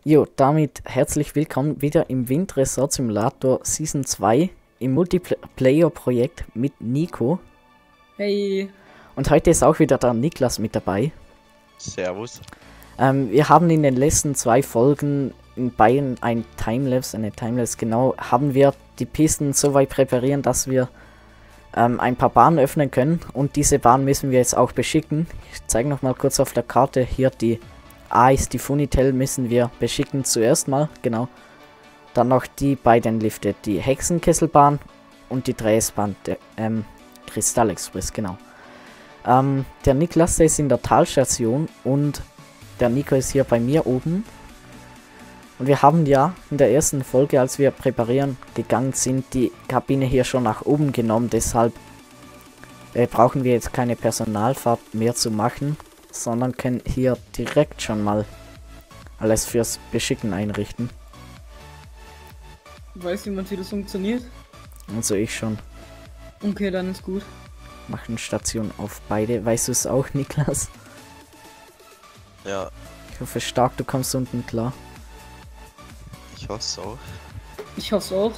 Jo, damit herzlich willkommen wieder im Wind Resort Simulator Season 2 im Multiplayer-Projekt mit Nico. Hey. Und heute ist auch wieder der Niklas mit dabei. Servus. Wir haben in den letzten 2 Folgen in beiden eine Timelapse genau, haben wir die Pisten so weit präparieren, dass wir ein paar Bahnen öffnen können. Und diese Bahn müssen wir jetzt auch beschicken. Ich zeige nochmal kurz auf der Karte hier die A ist die Funitel, müssen wir beschicken zuerst mal, genau. Dann noch die beiden Lifte, die Hexenkesselbahn und die Dreiecksbahn, der Kristallexpress, genau. Der Niklas, der ist in der Talstation und der Nico ist hier bei mir oben. Und wir haben ja in der ersten Folge, als wir präparieren gegangen sind, die Kabine hier schon nach oben genommen. Deshalb brauchen wir jetzt keine Personalfahrt mehr zu machen, sondern können hier direkt schon mal alles fürs Beschicken einrichten. Weiß jemand, wie das funktioniert? Also ich schon. Okay, dann ist gut. Machen Station auf beide. Weißt du es auch, Niklas? Ja, Ich hoffe stark, du kommst unten klar. ich hoffe es auch. Ich hoffe auch.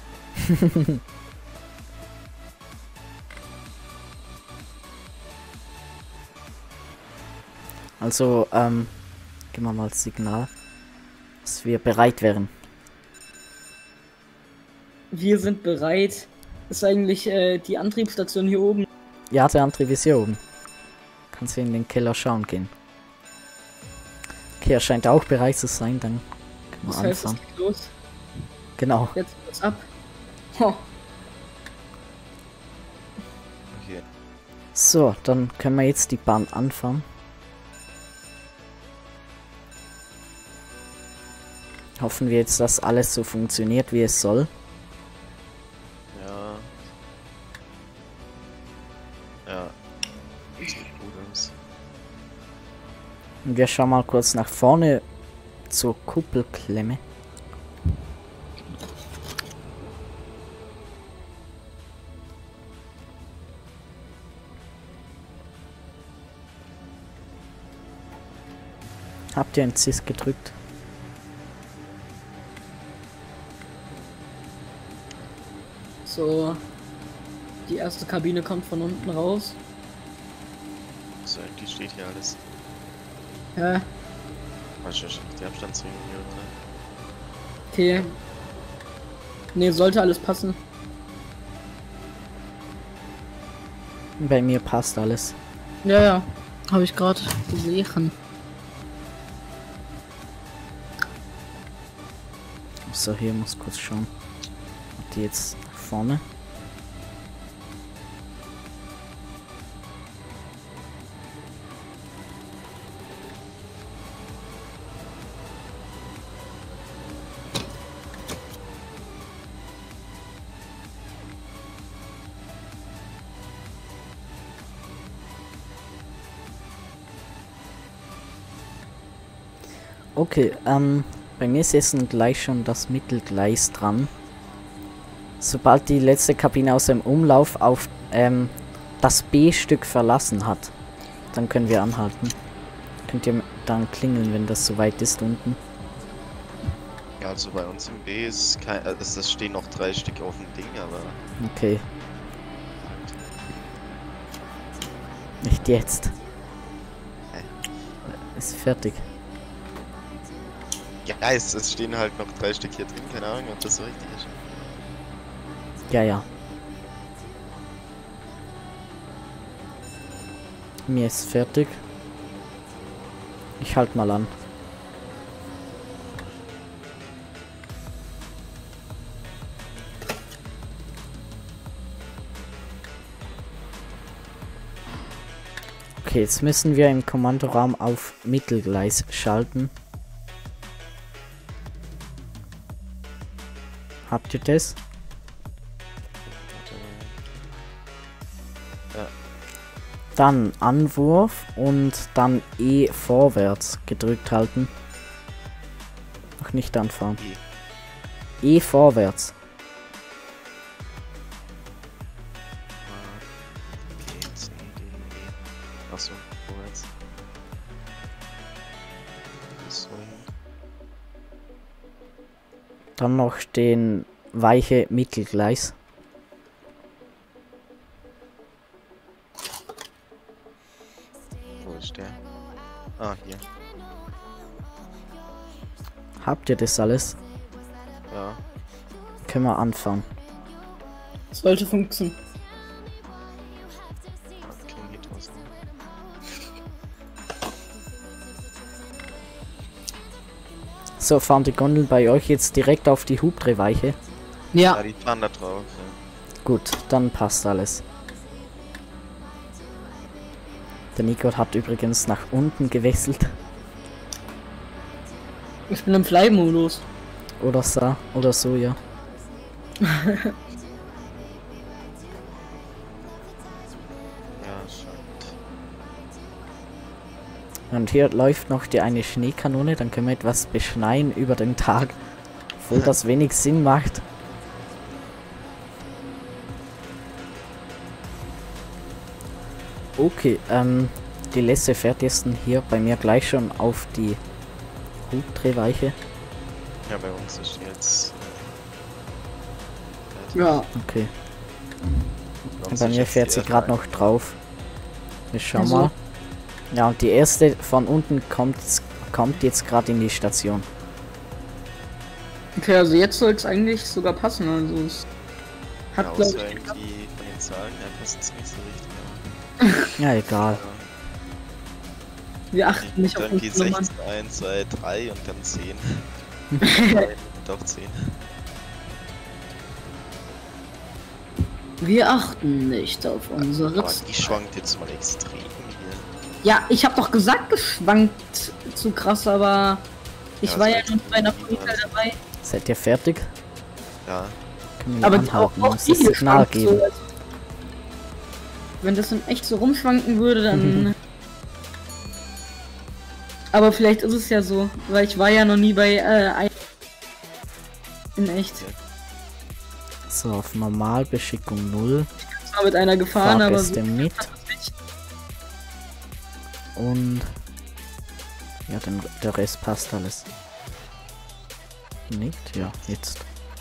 Also, geben wir mal das Signal, dass wir bereit wären. Wir sind bereit. Ist eigentlich die Antriebsstation hier oben? Ja, der Antrieb ist hier oben. Kannst du in den Keller schauen gehen. Okay, er scheint auch bereit zu sein, dann können wir Das heißt, es anfangen. geht los. Genau. Jetzt geht's ab. Ho. Okay. So, dann können wir jetzt die Bahn anfangen. Hoffen wir jetzt, dass alles so funktioniert, wie es soll. Ja. Ja. Sieht gut aus. Und wir schauen mal kurz nach vorne zur Kuppelklemme. Habt ihr ein Cis gedrückt? So. Die erste Kabine kommt von unten raus. So, eigentlich steht hier alles. Ja, Manchmal steht die Abstandsregelung hier drin. okay. Ne, sollte alles passen. Bei mir passt alles. Ja, ja. Habe ich gerade gesehen. So, hier muss kurz schauen. Ob die jetzt nach vorne. Okay, bei mir ist jetzt gleich schon das Mittelgleis dran. Sobald die letzte Kabine aus dem Umlauf auf das B-Stück verlassen hat, dann können wir anhalten. Könnt ihr dann klingeln, wenn das soweit ist unten. Ja, also bei uns im B ist kein. Es stehen noch 3 Stück auf dem Ding, aber. Okay, nicht jetzt. Ist fertig. Ja, es stehen halt noch 3 Stück hier drin, keine Ahnung, ob das so richtig ist. Ja, ja. Mir ist fertig. Ich halt mal an. Okay, jetzt müssen wir im Kommandoraum auf Mittelgleis schalten. Habt ihr das? Ja. Dann Anwurf und dann E vorwärts gedrückt halten. Noch nicht anfahren. E vorwärts. Achso, vorwärts. So. Dann noch den weiche Mittelgleis. Wo ist der? Ah, hier. Habt ihr das alles? Ja. Können wir anfangen. Sollte funktionieren. Klingt was. So, fahren die Gondeln bei euch jetzt direkt auf die Hubdrehweiche? Ja, Ja, die fahren da drauf. Ja. Gut, dann passt alles. Der Nico hat übrigens nach unten gewechselt. ich bin im Fly-Modus. Oder so, ja. Ja, scheint. Und hier läuft noch die eine Schneekanone, dann können wir etwas beschneien über den Tag. Obwohl das wenig Sinn macht. Okay, die Lässe fährt jetzt hier bei mir gleich schon auf die Hubdrehweiche. Ja, bei uns ist jetzt. Ja, Okay, Bei und uns bei ist mir jetzt fährt die sie R3. gerade noch drauf. Wir schauen Also. mal. Ja, und die erste von unten kommt jetzt gerade in die Station. okay, also jetzt soll es eigentlich sogar passen. Also es Ja, hat, glaube außer ich, irgendwie von den Zahlen her passt es nicht so richtig. Ja, egal. wir achten nicht auf Dann geht's unsere Nummern. echt 1, 2, 3 und dann 10. Doch 10. Wir achten nicht auf unsere. Boah, die schwankt jetzt mal extrem hier. Ja, ich habe doch gesagt, geschwankt zu krass, aber ich Ja, war so ja als noch bei einer Mini- Polizei dabei. Seid ihr fertig? Ja, Können wir Aber anhalten, auch uns die das Signal geschwankt so. geben. Wenn das dann echt so rumschwanken würde, dann. Aber vielleicht ist es ja so, weil ich war ja noch nie bei in echt. So, auf Normalbeschickung 0. Ich war mit einer gefahren, aber so Fahrgäste mit. nicht. Und ja, der Rest passt alles. Nicht? Ja, jetzt.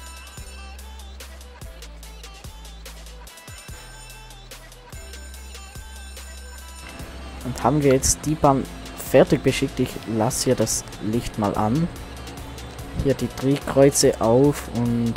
Und haben wir jetzt die Bahn fertig beschickt? Ich lasse hier das Licht mal an. Hier die Drehkreuze auf und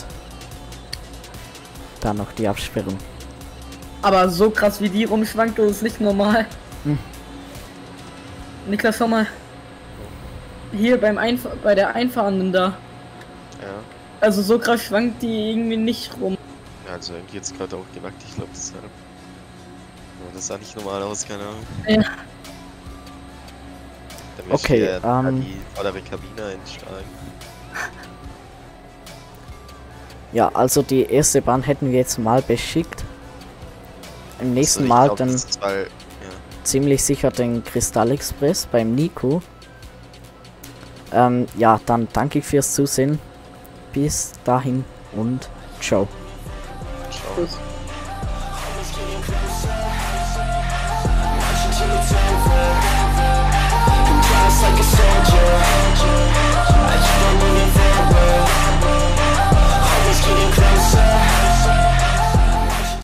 dann noch die Absperrung. Aber so krass wie die rumschwankt, das ist nicht normal. Hm. Niklas, schau mal. Hier bei der Einfahrenden da. ja. Also so krass schwankt die irgendwie nicht rum. Ja, also irgendwie jetzt gerade auch gewackt, ich glaube deshalb. Aber das sah nicht normal aus, keine Ahnung. Ja. Dann möchte Okay, ich die vordere Kabine einsteigen. Ja, also die erste Bahn hätten wir jetzt mal beschickt. Im nächsten Also ich Mal glaub, dann das ist, weil, ziemlich sicher den Kristall Express beim Nico. Ja, dann danke ich fürs Zusehen. Bis dahin und ciao. ciao. Tschüss. Just like a soldier, I keep on moving forward. Always getting closer.